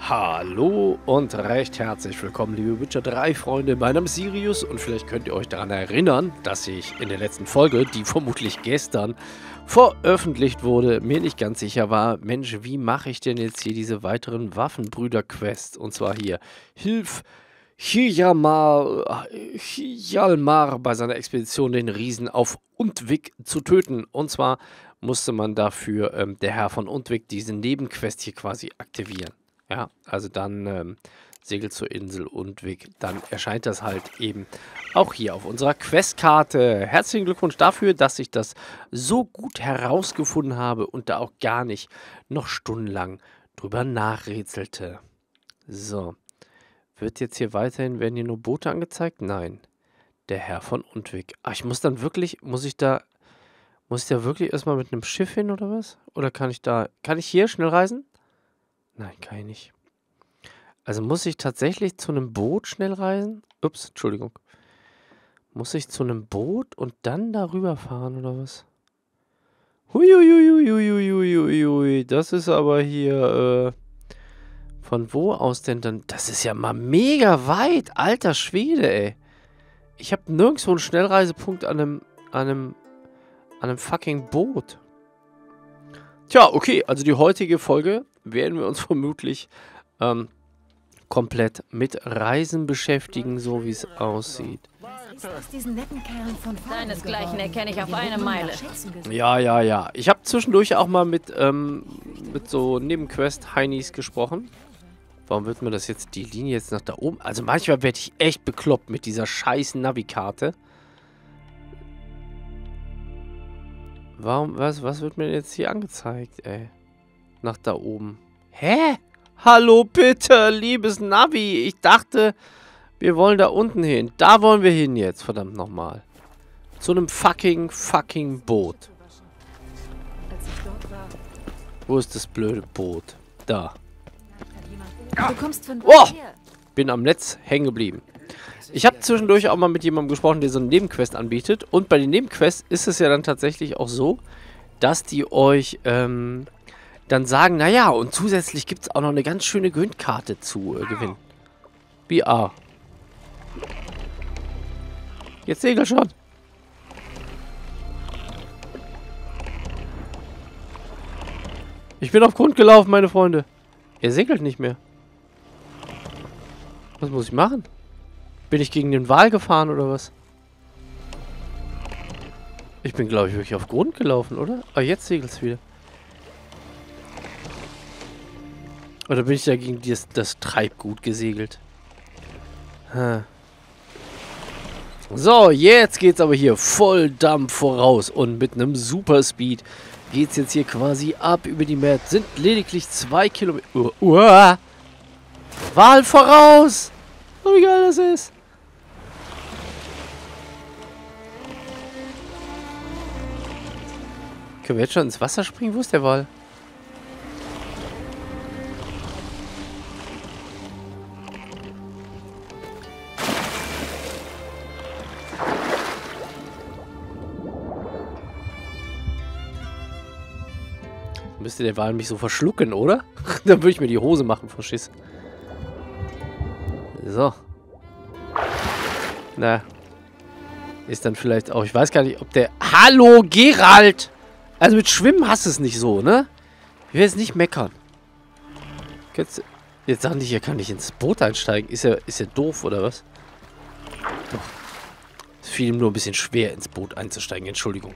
Hallo und recht herzlich willkommen, liebe Witcher 3 Freunde. Mein Name ist Sirius und vielleicht könnt ihr euch daran erinnern, dass ich in der letzten Folge, die vermutlich gestern veröffentlicht wurde, mir nicht ganz sicher war, Mensch, wie mache ich denn jetzt hier diese weiteren Waffenbrüder-Quests? Und zwar hier, hilf Hjalmar bei seiner Expedition den Riesen auf Undvik zu töten. Und zwar musste man dafür, der Herr von Undvik, diese Nebenquest hier quasi aktivieren. Ja, also dann Segel zur Insel Undvik. Dann erscheint das halt eben auch hier auf unserer Questkarte. Herzlichen Glückwunsch dafür, dass ich das so gut herausgefunden habe und da auch gar nicht noch stundenlang drüber nachrätselte. So. Wird jetzt hier weiterhin, werden hier nur Boote angezeigt? Nein. Der Herr von Undvik. Ach, ich muss dann wirklich, muss ich da wirklich erstmal mit einem Schiff hin oder was? Oder kann ich hier schnell reisen? Nein, kann ich nicht. Also muss ich tatsächlich zu einem Boot schnell reisen? Ups, Entschuldigung. Muss ich zu einem Boot und dann darüber fahren oder was? Huiuiuiuiuiuiui. Das ist aber hier, von wo aus denn dann? Das ist ja mal mega weit. Alter Schwede, ey. Ich habe nirgendwo einen Schnellreisepunkt an einem fucking Boot. Tja, okay. Also die heutige Folge werden wir uns vermutlich komplett mit Reisen beschäftigen, so wie es aussieht. Deinesgleichen erkenne ich auf eine Meile. Ja. Ich habe zwischendurch auch mal mit so Nebenquest-Heinis gesprochen. Warum wird mir das jetzt, die Linie jetzt nach da oben? Also manchmal werde ich echt bekloppt mit dieser scheiß Navikarte. Warum, was wird mir jetzt hier angezeigt, ey? Nach da oben. Hä? Hallo bitte, liebes Navi. Ich dachte, wir wollen da unten hin. Da wollen wir hin jetzt, verdammt nochmal. Zu einem fucking Boot. Wo ist das blöde Boot? Da. Du kommst von Oh! Bin am Netz hängen geblieben. Ich habe zwischendurch auch mal mit jemandem gesprochen, der so eine Nebenquest anbietet. Und bei den Nebenquests ist es ja dann tatsächlich auch so, dass die euch dann sagen, naja, und zusätzlich gibt es auch noch eine ganz schöne Gewinntkarte zu gewinnen. VR. Jetzt segel schon. Ich bin auf Grund gelaufen, meine Freunde. Er segelt nicht mehr. Was muss ich machen? Bin ich gegen den Wal gefahren oder was? Ich bin, glaube ich, wirklich auf Grund gelaufen, oder? Ah, jetzt segelt es wieder. Oder bin ich da gegen das Treibgut gesegelt? So, jetzt geht's aber hier voll Dampf voraus. Und mit einem Superspeed geht's jetzt hier quasi ab über die Map. Sind lediglich 2 Kilometer... Wal voraus! Oh, wie geil das ist! Können wir jetzt schon ins Wasser springen? Wo ist der Wal? Müsste der Wal mich so verschlucken, oder? Dann würde ich mir die Hose machen vor Schiss. So. Na. Ist dann vielleicht auch... Ich weiß gar nicht, ob der... Hallo, Geralt! Also mit Schwimmen hast du es nicht so, ne? Ich will jetzt nicht meckern. Jetzt sag nicht, er kann nicht ins Boot einsteigen. Ist er doof, oder was? Doch. Es fiel ihm nur ein bisschen schwer, ins Boot einzusteigen. Entschuldigung.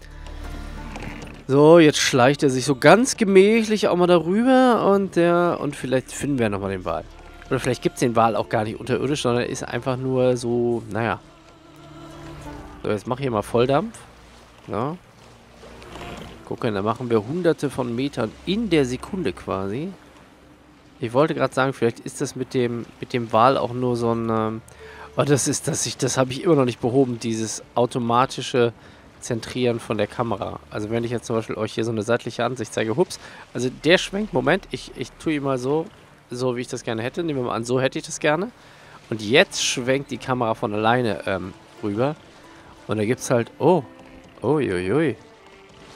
So, jetzt schleicht er sich so ganz gemächlich auch mal darüber und vielleicht finden wir nochmal den Wal. Oder vielleicht gibt es den Wal auch gar nicht unterirdisch, sondern ist einfach nur so, naja. So, jetzt mache ich hier mal Volldampf. Ja. Gucken, da machen wir hunderte von Metern in der Sekunde quasi. Ich wollte gerade sagen, vielleicht ist das mit dem Wal auch nur so ein... oh, das habe ich immer noch nicht behoben, dieses automatische Zentrieren von der Kamera. Also wenn ich jetzt zum Beispiel euch hier so eine seitliche Ansicht zeige, hups, also der schwenkt, Moment, ich tue ihn mal so wie ich das gerne hätte. Nehmen wir mal an, so hätte ich das gerne. Und jetzt schwenkt die Kamera von alleine rüber. Und da gibt es halt, oh, uiuiui.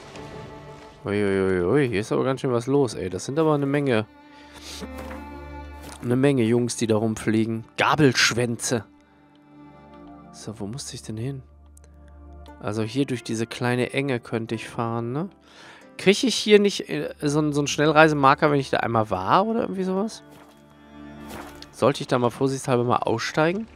Uiuiui, hier ist aber ganz schön was los, ey. Das sind aber eine Menge Eine Menge Jungs, die da rumfliegen. Gabelschwänze. So, wo musste ich denn hin? Also hier durch diese kleine Enge könnte ich fahren, ne? Kriege ich hier nicht so einen Schnellreisemarker, wenn ich da einmal war oder irgendwie sowas? Sollte ich da mal vorsichtshalber mal aussteigen?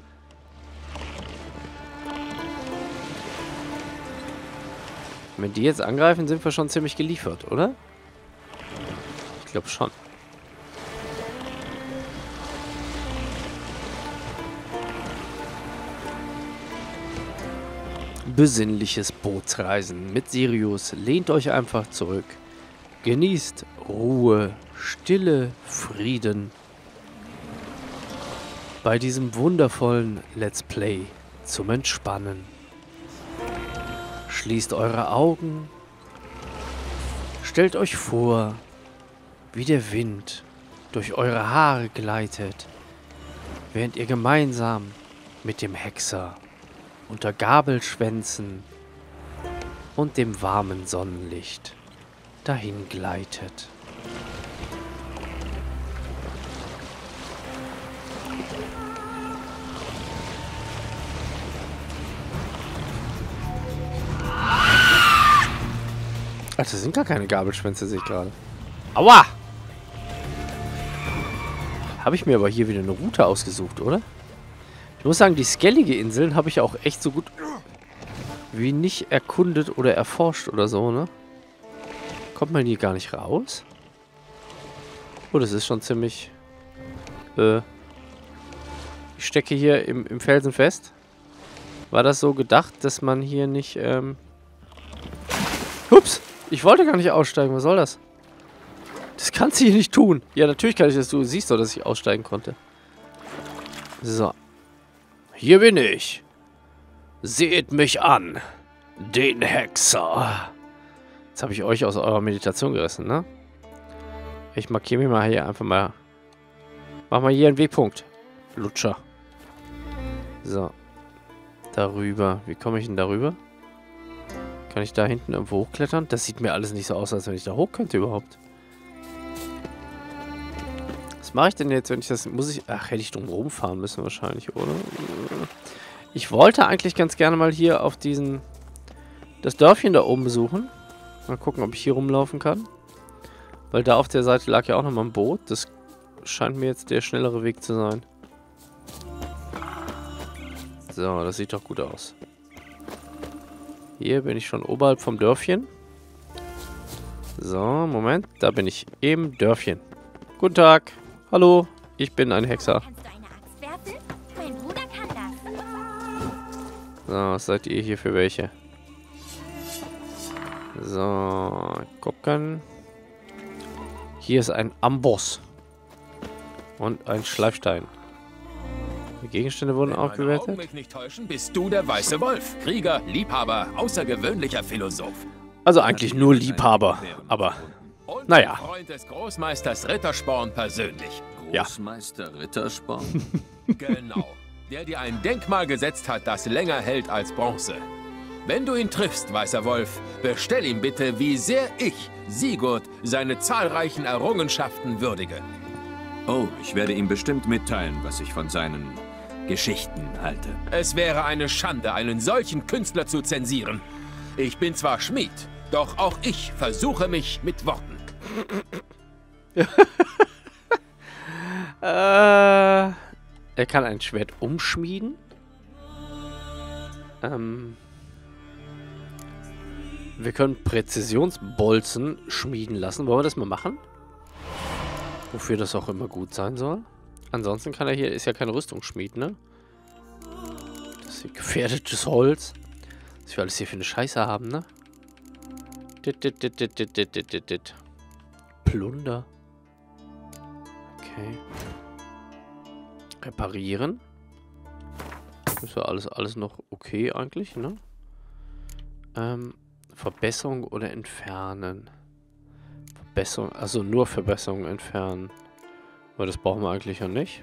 Wenn die jetzt angreifen, sind wir schon ziemlich geliefert, oder? Ich glaube schon. Besinnliches Bootsreisen mit Sirius. Lehnt euch einfach zurück. Genießt Ruhe, Stille, Frieden. Bei diesem wundervollen Let's Play zum Entspannen. Schließt eure Augen. Stellt euch vor, wie der Wind durch eure Haare gleitet, während ihr gemeinsam mit dem Hexer unter Gabelschwänzen und dem warmen Sonnenlicht dahin gleitet. Ach, das sind gar keine Gabelschwänze, sehe ich gerade. Aua! Habe ich mir aber hier wieder eine Route ausgesucht, oder? Ich muss sagen, die Skellige-Inseln habe ich auch echt so gut wie nicht erkundet oder erforscht oder so, ne? Kommt man hier gar nicht raus? Oh, das ist schon ziemlich... Ich stecke hier im Felsen fest. War das so gedacht, dass man hier nicht... Ups! Ich wollte gar nicht aussteigen. Was soll das? Das kannst du hier nicht tun. Ja, natürlich kann ich das tun. Du siehst doch, dass ich aussteigen konnte. So. Hier bin ich. Seht mich an. Den Hexer. Jetzt habe ich euch aus eurer Meditation gerissen, ne? Ich markiere mir mal hier einfach mal... Mach mal hier einen Wegpunkt. Lutscher. So. Darüber. Wie komme ich denn darüber? Kann ich da hinten irgendwo hochklettern? Das sieht mir alles nicht so aus, als wenn ich da hoch könnte überhaupt. Was mache ich denn jetzt, wenn ich das... Muss ich... Ach, hätte ich drum rumfahren müssen wahrscheinlich, oder? Ich wollte eigentlich ganz gerne mal hier auf diesen... Das Dörfchen da oben besuchen. Mal gucken, ob ich hier rumlaufen kann. Weil da auf der Seite lag ja auch nochmal ein Boot. Das scheint mir jetzt der schnellere Weg zu sein. So, das sieht doch gut aus. Hier bin ich schon oberhalb vom Dörfchen. So, Moment. Da bin ich im Dörfchen. Guten Tag. Hallo. Ich bin ein Hexer. Kannst du eine Axt werfen? Mein Bruder kann das. So, was seid ihr hier für welche? So, gucken. Hier ist ein Amboss. Und ein Schleifstein. Die Gegenstände wurden Wenn auch meine Augen gewertet. mich nicht täuschen, bist du der weiße Wolf. Krieger, Liebhaber, außergewöhnlicher Philosoph. Also eigentlich nur Liebhaber, aber Und naja. Freund des Großmeisters Rittersporn persönlich. Ja. Großmeister Rittersporn? Genau. Der dir ein Denkmal gesetzt hat, das länger hält als Bronze. Wenn du ihn triffst, weißer Wolf, bestell ihm bitte, wie sehr ich, Sigurd, seine zahlreichen Errungenschaften würdige. Oh, ich werde ihm bestimmt mitteilen, was ich von seinen Geschichten halte. Es wäre eine Schande, einen solchen Künstler zu zensieren. Ich bin zwar Schmied, doch auch ich versuche mich mit Worten. Er kann ein Schwert umschmieden. Wir können Präzisionsbolzen schmieden lassen. Wollen wir das mal machen? Wofür das auch immer gut sein soll. Ansonsten kann er hier... Ist ja kein Rüstungsschmied, ne? Das ist hier gefährdetes Holz. Was wir alles hier für eine Scheiße haben, ne? Plunder. Okay. Reparieren. Ist ja alles noch okay eigentlich, ne? Verbesserung oder entfernen. Verbesserung, also nur Verbesserung entfernen. Aber das brauchen wir eigentlich ja nicht.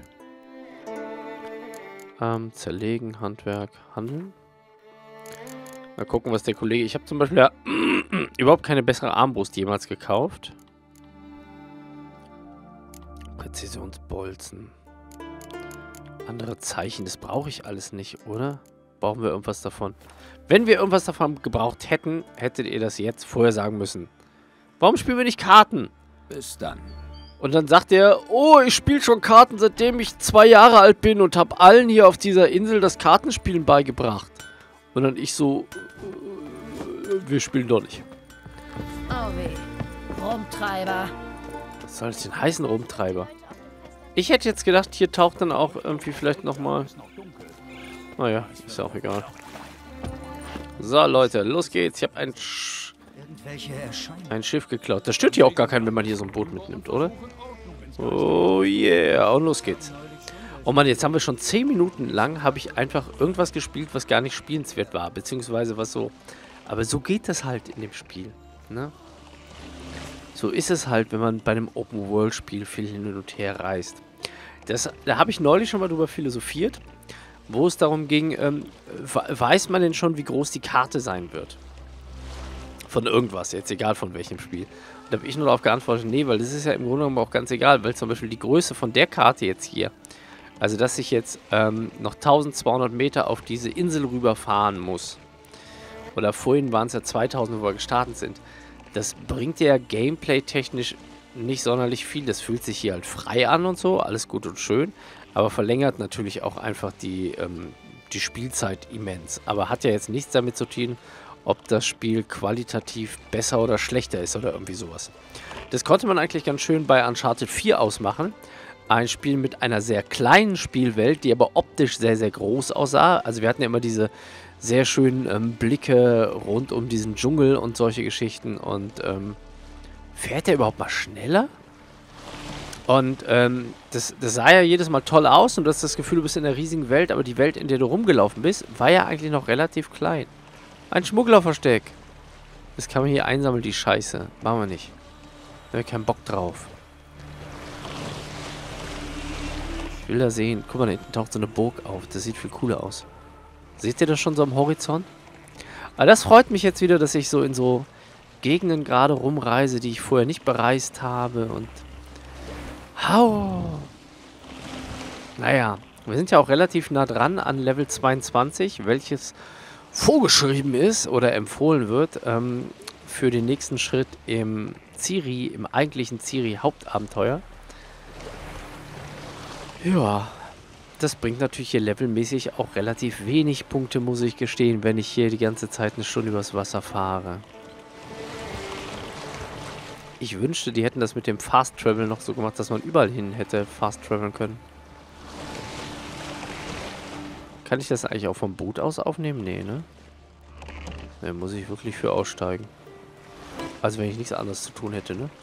Zerlegen, Handwerk, Handeln. Mal gucken, was der Kollege... Ich habe zum Beispiel ja überhaupt keine bessere Armbrust jemals gekauft. Präzisionsbolzen. Andere Zeichen, das brauche ich alles nicht, oder? Brauchen wir irgendwas davon? Wenn wir irgendwas davon gebraucht hätten, hättet ihr das jetzt vorher sagen müssen. Warum spielen wir nicht Karten? Bis dann. Und dann sagt er, oh, ich spiele schon Karten, seitdem ich 2 Jahre alt bin und habe allen hier auf dieser Insel das Kartenspielen beigebracht. Und dann ich so, wir spielen doch nicht. Oh weh. Rumtreiber. Was soll das denn heißen, Rumtreiber? Ich hätte jetzt gedacht, hier taucht dann auch irgendwie vielleicht nochmal... Naja, ist ja auch egal. So, Leute, los geht's. Ich habe ein Schiff geklaut. Das stört ja auch gar keinen, wenn man hier so ein Boot mitnimmt, oder? Oh yeah, und los geht's. Oh Mann, jetzt haben wir schon 10 Minuten lang, habe ich einfach irgendwas gespielt, was gar nicht spielenswert war. Beziehungsweise was so... Aber so geht das halt in dem Spiel, ne? So ist es halt, wenn man bei einem Open-World-Spiel viel hin und her reist. Da habe ich neulich schon mal drüber philosophiert, wo es darum ging, weiß man denn schon, wie groß die Karte sein wird? Von irgendwas, jetzt egal von welchem Spiel. Da habe ich nur darauf geantwortet, nee, weil das ist ja im Grunde genommen auch ganz egal, weil zum Beispiel die Größe von der Karte jetzt hier, also dass ich jetzt noch 1200 Meter auf diese Insel rüberfahren muss, oder vorhin waren es ja 2000, wo wir gestartet sind, das bringt ja gameplay-technisch nicht sonderlich viel. Das fühlt sich hier halt frei an und so, alles gut und schön, aber verlängert natürlich auch einfach die Spielzeit immens. Aber hat ja jetzt nichts damit zu tun, ob das Spiel qualitativ besser oder schlechter ist oder irgendwie sowas. Das konnte man eigentlich ganz schön bei Uncharted 4 ausmachen. Ein Spiel mit einer sehr kleinen Spielwelt, die aber optisch sehr, sehr groß aussah. Also wir hatten ja immer diese sehr schönen Blicke rund um diesen Dschungel und solche Geschichten. Und fährt der überhaupt mal schneller? Und das sah ja jedes Mal toll aus und du hast das Gefühl, du bist in einer riesigen Welt, aber die Welt, in der du rumgelaufen bist, war ja eigentlich noch relativ klein. Ein Schmugglerversteck. Das kann man hier einsammeln, die Scheiße. Machen wir nicht. Da habe ich keinen Bock drauf. Ich will da sehen. Guck mal, da hinten taucht so eine Burg auf. Das sieht viel cooler aus. Seht ihr das schon so am Horizont? Aber das freut mich jetzt wieder, dass ich so in so Gegenden gerade rumreise, die ich vorher nicht bereist habe. Und... Hau! Naja, wir sind ja auch relativ nah dran an Level 22, welches vorgeschrieben ist oder empfohlen wird für den nächsten Schritt im eigentlichen Ciri-Hauptabenteuer. Ja, das bringt natürlich hier levelmäßig auch relativ wenig Punkte, muss ich gestehen, wenn ich hier die ganze Zeit eine Stunde übers Wasser fahre. Ich wünschte, die hätten das mit dem Fast Travel noch so gemacht, dass man überall hin hätte Fast Traveln können. Kann ich das eigentlich auch vom Boot aus aufnehmen? Nee, ne? Da muss ich wirklich für aussteigen. Also wenn ich nichts anderes zu tun hätte, ne?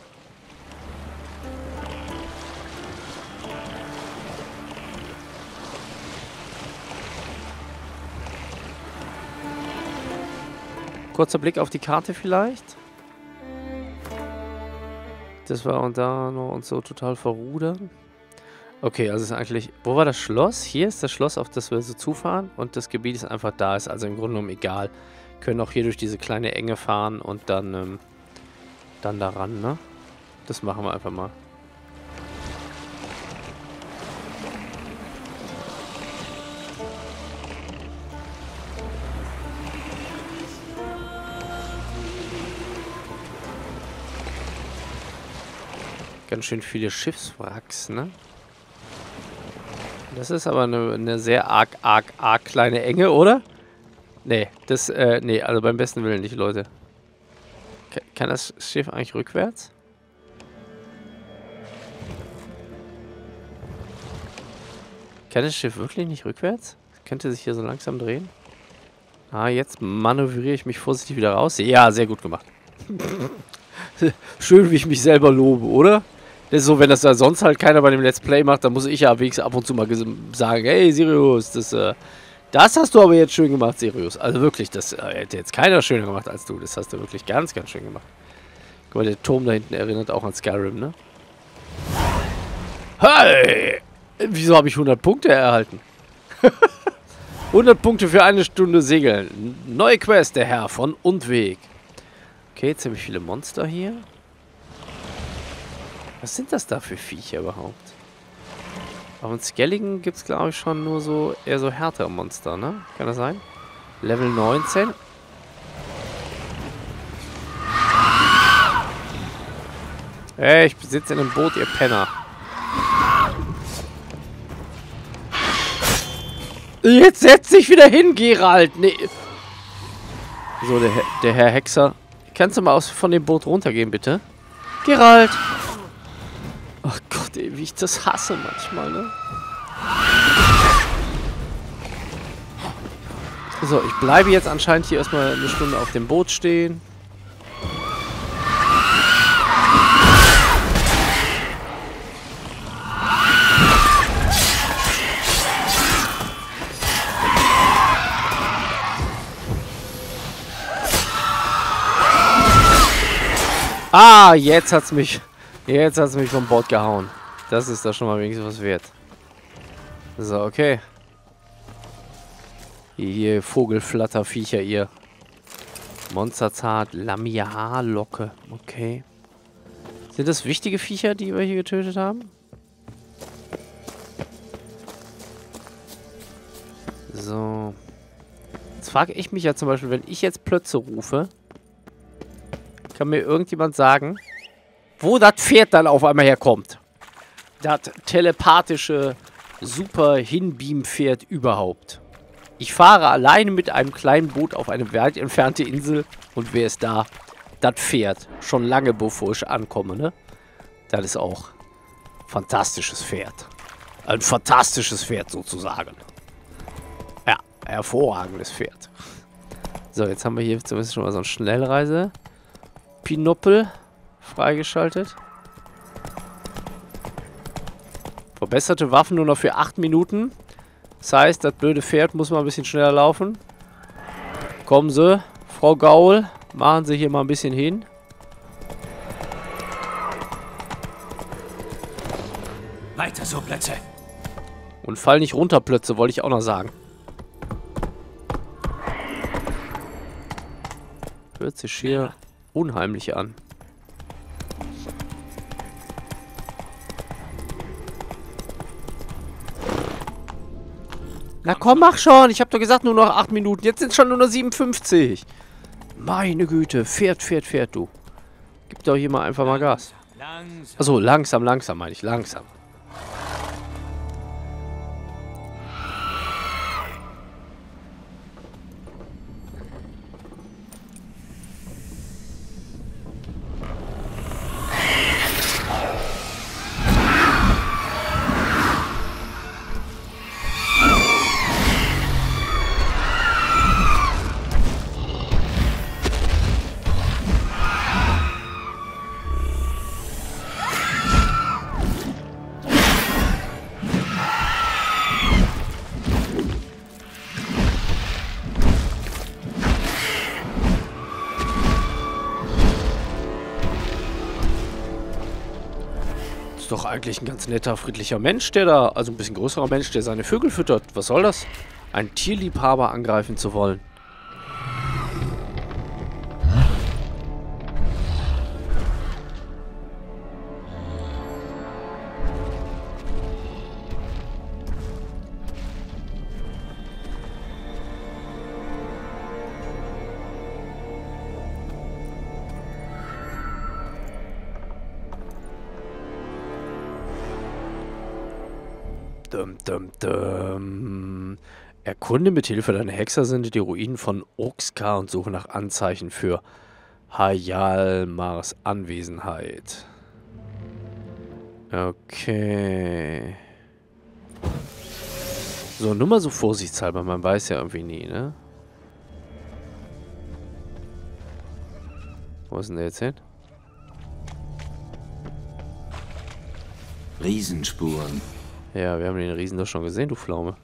Kurzer Blick auf die Karte vielleicht. Das war und da noch uns so total verrudern. Okay, also ist eigentlich... Wo war das Schloss? Hier ist das Schloss, auf das wir so zufahren. Und das Gebiet ist einfach da. Ist also im Grunde genommen egal. Können auch hier durch diese kleine Enge fahren und dann daran, ne? Das machen wir einfach mal. Ganz schön viele Schiffswracks, ne? Das ist aber eine sehr arg kleine Enge, oder? Nee, nee, also beim besten Willen nicht, Leute. Kann das Schiff eigentlich rückwärts? Kann das Schiff wirklich nicht rückwärts? Könnte sich hier so langsam drehen? Ah, jetzt manövriere ich mich vorsichtig wieder raus. Ja, sehr gut gemacht. Schön, wie ich mich selber lobe, oder? Das ist so, wenn das da sonst halt keiner bei dem Let's Play macht, dann muss ich ja wenigstens ab und zu mal sagen, hey Sirius, das hast du aber jetzt schön gemacht, Sirius. Also wirklich, das hätte jetzt keiner schöner gemacht als du. Das hast du wirklich ganz, ganz schön gemacht. Guck mal, der Turm da hinten erinnert auch an Skyrim, ne? Hey! Wieso habe ich 100 Punkte erhalten? 100 Punkte für eine Stunde Segeln. Neue Quest, der Herr von Undweg. Okay, ziemlich viele Monster hier. Was sind das da für Viecher überhaupt? Auf dem Skelligen gibt es, glaube ich, schon nur so eher so härtere Monster, ne? Kann das sein? Level 19. Ey, ich sitze in einem Boot, ihr Penner. Jetzt setz dich wieder hin, Geralt. Nee. So, der Herr Hexer. Kannst du mal von dem Boot runtergehen, bitte? Geralt. Ach Gott, ey, wie ich das hasse manchmal, ne? So, ich bleibe jetzt anscheinend hier erstmal eine Stunde auf dem Boot stehen. Ah, jetzt hat's mich vom Bord gehauen. Das ist doch schon mal wenigstens was wert. So, okay. Ihr Vogelflatterviecher, ihr. Monsterzart, Lamia-Haarlocke. Okay. Sind das wichtige Viecher, die wir hier getötet haben? So. Jetzt frage ich mich ja zum Beispiel, wenn ich jetzt Plötze rufe, kann mir irgendjemand sagen, wo das Pferd dann auf einmal herkommt? Das telepathische Super-Hinbeam-Pferd überhaupt. Ich fahre alleine mit einem kleinen Boot auf eine weit entfernte Insel und wer ist da? Das Pferd. Schon lange bevor ich ankomme, ne? Das ist auch ein fantastisches Pferd. Ein fantastisches Pferd sozusagen. Ja, hervorragendes Pferd. So, jetzt haben wir hier zumindest schon mal so eine Schnellreise. Pinöppel freigeschaltet. Verbesserte Waffen nur noch für 8 Minuten. Das heißt, das blöde Pferd muss mal ein bisschen schneller laufen. Kommen Sie, Frau Gaul, machen Sie hier mal ein bisschen hin. Weiter so, Plötze. Und fall nicht runter, Plötze, wollte ich auch noch sagen. Hört sich hier unheimlich an. Na komm, mach schon. Ich hab doch gesagt, nur noch 8 Minuten. Jetzt sind es schon nur noch 57. Meine Güte. Pferd, du. Gib doch hier mal einfach mal Gas. Achso, langsam meine ich. Langsam. Doch eigentlich ein ganz netter, friedlicher Mensch, der da, also ein bisschen größerer Mensch, der seine Vögel füttert. Was soll das? Ein Tierliebhaber angreifen zu wollen. Erkunde mit Hilfe deiner Hexersinde die Ruinen von Oxkar und suche nach Anzeichen für Hajalmars Anwesenheit. Okay. So, nur mal so vorsichtshalber, man weiß ja irgendwie nie, ne? Wo ist denn der jetzt hin? Riesenspuren. Ja, wir haben den Riesen doch schon gesehen, du Pflaume.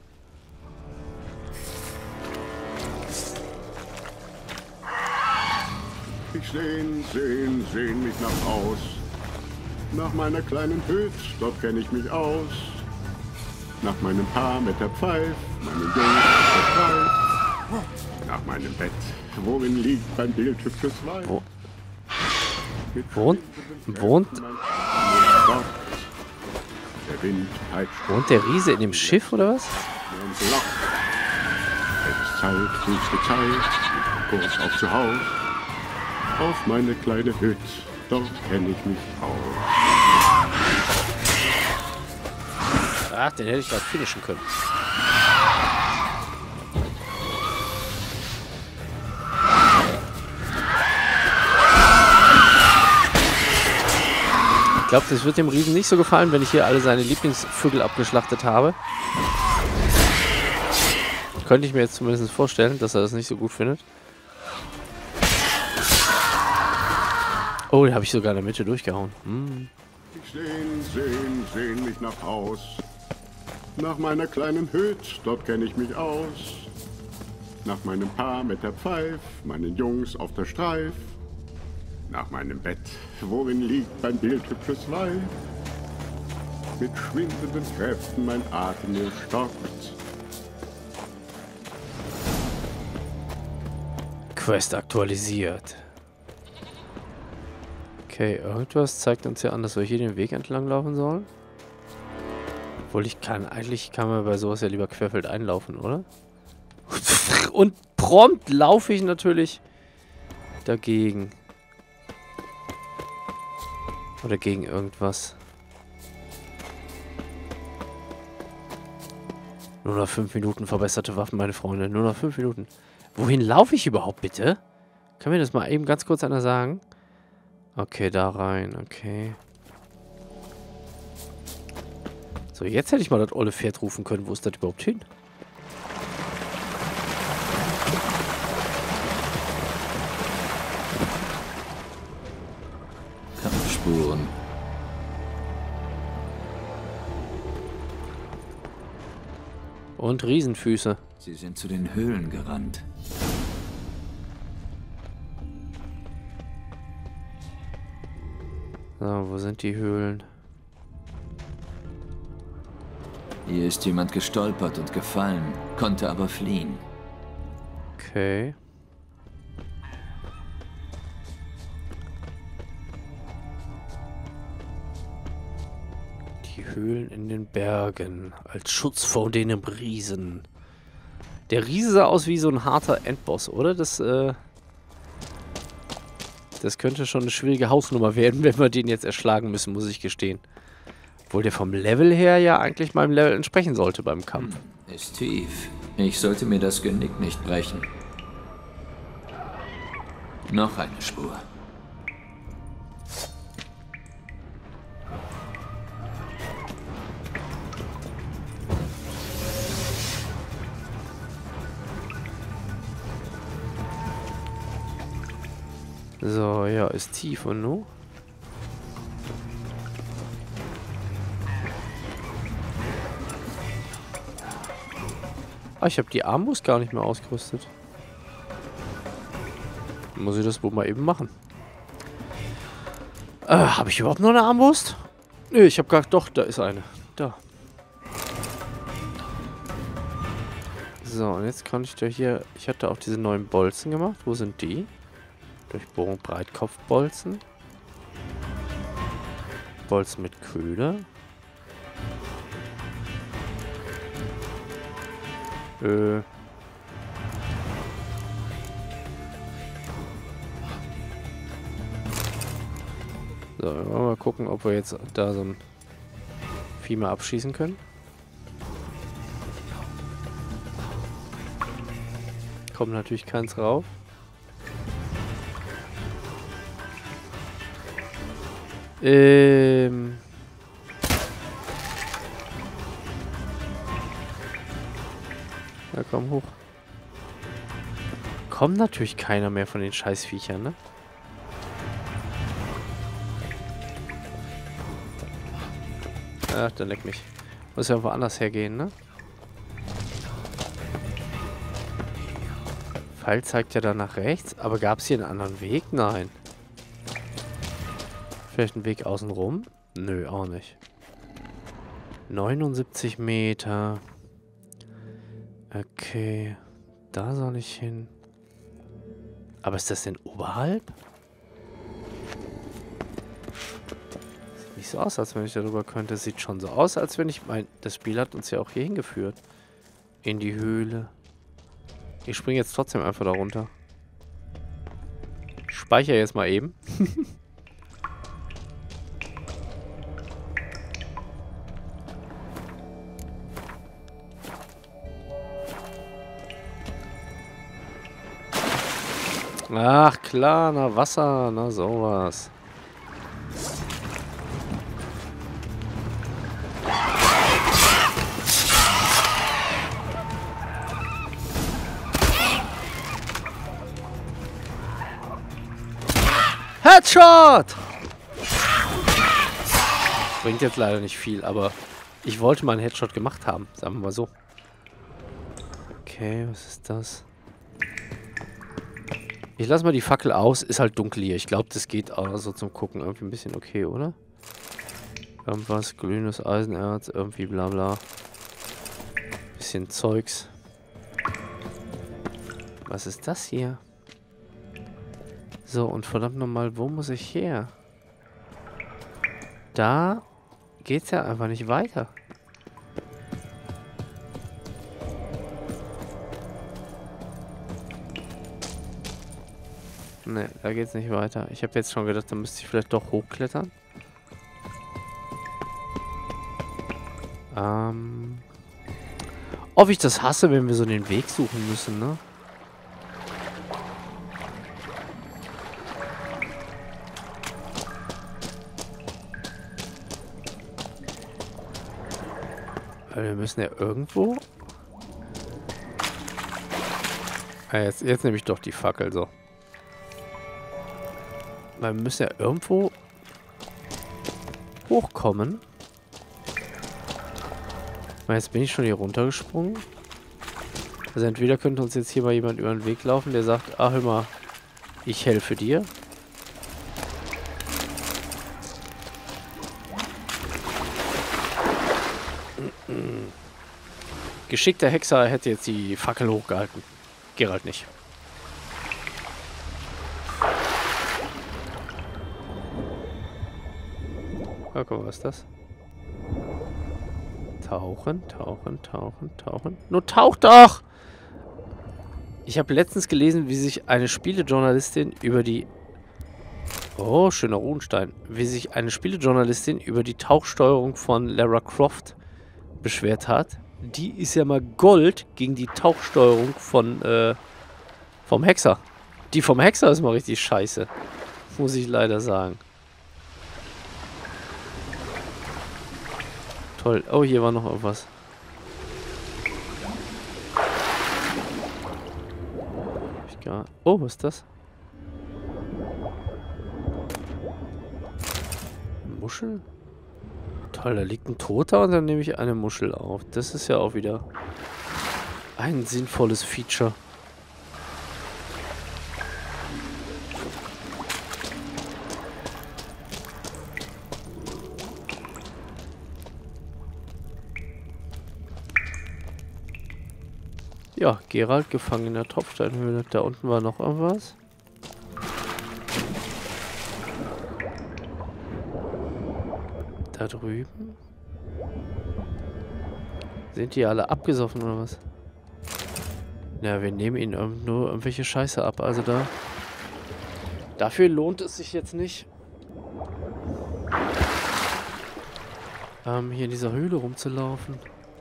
Ich sehn mich nach Haus. Nach meiner kleinen Hütte, dort kenn ich mich aus. Nach meinem Paar mit der Pfeif, meinem Jungs mit der Pfeif. Nach meinem Bett, worin liegt beim Bild hübsches Weib. Wohnt? Stopp. Der Wind peitscht. Wohnt der Riese in dem Schiff, oder was? Und lacht. Es ist Zeit, höchste Zeit, kurz auf zu Haus. Auf meine kleine Hütte, dort kenne ich mich aus. Ach, den hätte ich gerade finishen können. Ich glaube, das wird dem Riesen nicht so gefallen, wenn ich hier alle seine Lieblingsvögel abgeschlachtet habe. Könnte ich mir jetzt zumindest vorstellen, dass er das nicht so gut findet. Oh, den habe ich sogar in der Mitte durchgehauen. Ich sehn mich nach Haus. Nach meiner kleinen Hütte, dort kenne ich mich aus. Nach meinem Paar mit der Pfeif, meinen Jungs auf der Streif. Nach meinem Bett, worin liegt mein bildhübsches Weib. Mit schwindenden Kräften mein Atem mir stockt. Quest aktualisiert. Okay, irgendwas zeigt uns ja an, dass wir hier den Weg entlang laufen sollen. Obwohl eigentlich kann man bei sowas ja lieber querfeldein laufen, oder? Und prompt laufe ich natürlich dagegen. Oder gegen irgendwas. Nur noch 5 Minuten verbesserte Waffen, meine Freunde. Nur noch 5 Minuten. Wohin laufe ich überhaupt, bitte? Kann mir das mal eben ganz kurz einer sagen? Okay, da rein. Okay. So, jetzt hätte ich mal das olle Pferd rufen können. Wo ist das überhaupt hin? Kampfspuren. Und Riesenfüße. Sie sind zu den Höhlen gerannt. So, wo sind die Höhlen? Hier ist jemand gestolpert und gefallen, konnte aber fliehen. Okay. Die Höhlen in den Bergen. Als Schutz vor den Riesen. Der Riese sah aus wie so ein harter Endboss, oder? Das könnte schon eine schwierige Hausnummer werden, wenn wir den jetzt erschlagen müssen, muss ich gestehen. Obwohl der vom Level her ja eigentlich meinem Level entsprechen sollte beim Kampf. Ist tief. Ich sollte mir das Genick nicht brechen. Noch eine Spur. So, ja, ist tief und nu? Ah, ich habe die Armbrust gar nicht mehr ausgerüstet. Muss ich das wohl mal eben machen. Habe ich überhaupt noch eine Armbrust? Nö, ich habe gar... Doch, da ist eine. Da. So, und jetzt kann ich da hier... Ich hatte auch diese neuen Bolzen gemacht. Wo sind die? Durchbohrung Breitkopfbolzen. Bolzen mit Köder. So, wir wollen mal gucken, ob wir jetzt da so ein Vieh mal abschießen können. Kommt natürlich keins rauf. Ja, komm hoch. Kommt natürlich keiner mehr von den Scheißviechern, ne? Ach, dann leck mich. Muss ja woanders hergehen, ne? Pfeil zeigt ja da nach rechts, aber gab es hier einen anderen Weg? Nein. Vielleicht einen Weg außen rum? Nö, auch nicht. 79 Meter. Okay. Da soll ich hin. Aber ist das denn oberhalb? Sieht nicht nicht so aus, als wenn ich darüber könnte. Es sieht schon so aus, als wenn ich... das Spiel hat uns ja auch hier hingeführt. In die Höhle. Ich springe jetzt trotzdem einfach da runter. Speichere jetzt mal eben. Ach klar, na Wasser, na sowas. Headshot! Bringt jetzt leider nicht viel, aber ich wollte mal einen Headshot gemacht haben, sagen wir mal so. Okay, was ist das? Ich lasse mal die Fackel aus. Ist halt dunkel hier. Ich glaube, das geht auch so zum Gucken. Irgendwie ein bisschen okay, oder? Irgendwas. Glühendes Eisenerz. Irgendwie bla bla. Bisschen Zeugs. Was ist das hier? So, und verdammt nochmal, wo muss ich her? Da geht's ja einfach nicht weiter. Ne, da geht's nicht weiter. Ich habe jetzt schon gedacht, da müsste ich vielleicht doch hochklettern. Ob ich das hasse, wenn wir so den Weg suchen müssen, ne? Weil wir müssen ja irgendwo... jetzt nehme ich doch die Fackel, so. Weil wir müssen ja irgendwo hochkommen. Weil jetzt bin ich schon hier runtergesprungen. Also entweder könnte uns jetzt hier mal jemand über den Weg laufen, der sagt, ach hör mal, ich helfe dir. Geschickter Hexer hätte jetzt die Fackel hochgehalten. Geralt nicht. Oh, guck mal, was ist das? Tauchen, tauchen, tauchen, tauchen. Nur taucht doch! Ich habe letztens gelesen, wie sich eine Spielejournalistin über die... Oh, schöner Runenstein. Wie sich eine Spielejournalistin über die Tauchsteuerung von Lara Croft beschwert hat. Die ist ja mal Gold gegen die Tauchsteuerung von, vom Hexer. Die vom Hexer ist mal richtig scheiße. Muss ich leider sagen. Toll. Oh, hier war noch irgendwas. Oh, was ist das? Muschel? Toll, da liegt ein Toter und dann nehme ich eine Muschel auf. Das ist ja auch wieder ein sinnvolles Feature. Ja, Geralt gefangen in der Tropfsteinhöhle. Da unten war noch irgendwas. Da drüben. Sind die alle abgesoffen oder was? Ja, wir nehmen ihnen nur irgendwelche Scheiße ab. Also da... Dafür lohnt es sich jetzt nicht, hier in dieser Höhle rumzulaufen.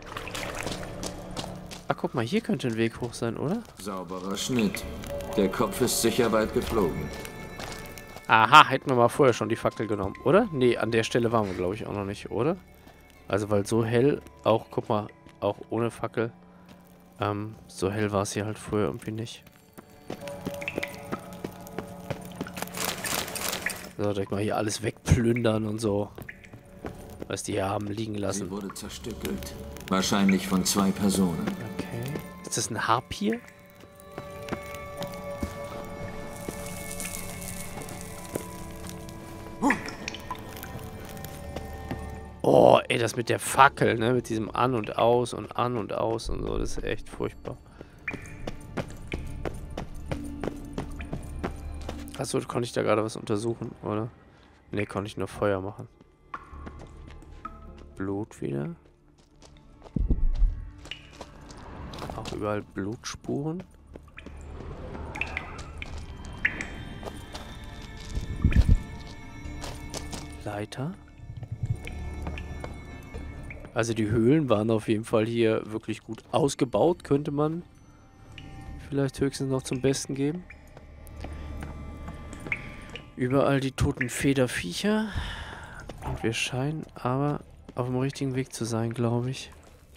Ach, guck mal, hier könnte ein Weg hoch sein, oder? Sauberer Schnitt. Der Kopf ist sicher weit geflogen. Aha, hätten wir mal vorher schon die Fackel genommen, oder? Nee, an der Stelle waren wir, glaube ich, auch noch nicht, oder? Also, weil so hell, auch, guck mal, auch ohne Fackel, so hell war es hier halt vorher irgendwie nicht. So, direkt mal hier alles wegplündern und so. Was die hier haben liegen lassen. Sie wurde zerstückelt. Wahrscheinlich von 2 Personen. Okay. Ist das ein Harpier? Oh, ey, das mit der Fackel, ne? Mit diesem An und Aus und An und Aus und so. Das ist echt furchtbar. Achso, konnte ich da gerade was untersuchen, oder? Ne, konnte ich nur Feuer machen. Blut wieder. Auch überall Blutspuren. Leiter. Also die Höhlen waren auf jeden Fall hier wirklich gut ausgebaut, könnte man vielleicht höchstens noch zum Besten geben. Überall die toten Federviecher. Und wir scheinen aber auf dem richtigen Weg zu sein, glaube ich.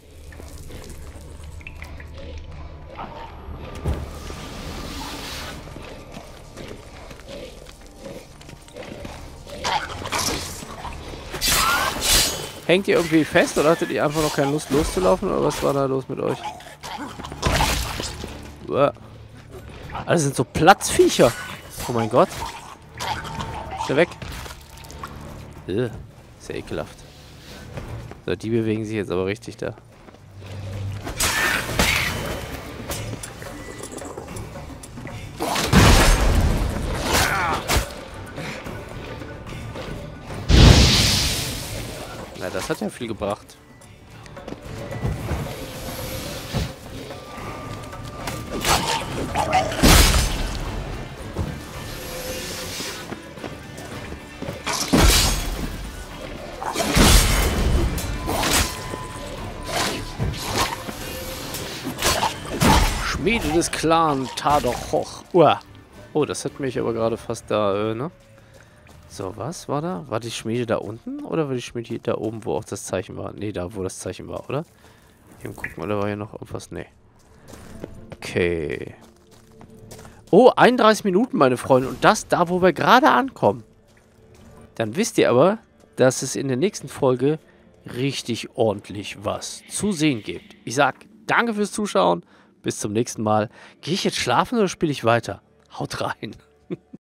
Hängt ihr irgendwie fest oder hattet ihr einfach noch keine Lust loszulaufen oder was war da los mit euch? Uah. Das sind so Platzviecher. Oh mein Gott. Schnell weg. Ist ja ekelhaft. So, die bewegen sich jetzt aber richtig da. Na, das hat ja viel gebracht. Schmiede des Clan Tadochoch. Uah. Oh, das hat mich aber gerade fast da, ne? So, was war da? War die Schmiede da unten? Oder war die Schmiede da oben, wo auch das Zeichen war? Ne, da, wo das Zeichen war, oder? Eben gucken, oder war hier noch irgendwas? Ne. Okay. Oh, 31 Minuten, meine Freunde. Und das da, wo wir gerade ankommen. Dann wisst ihr aber, dass es in der nächsten Folge richtig ordentlich was zu sehen gibt. Ich sag danke fürs Zuschauen. Bis zum nächsten Mal. Gehe ich jetzt schlafen oder spiele ich weiter? Haut rein.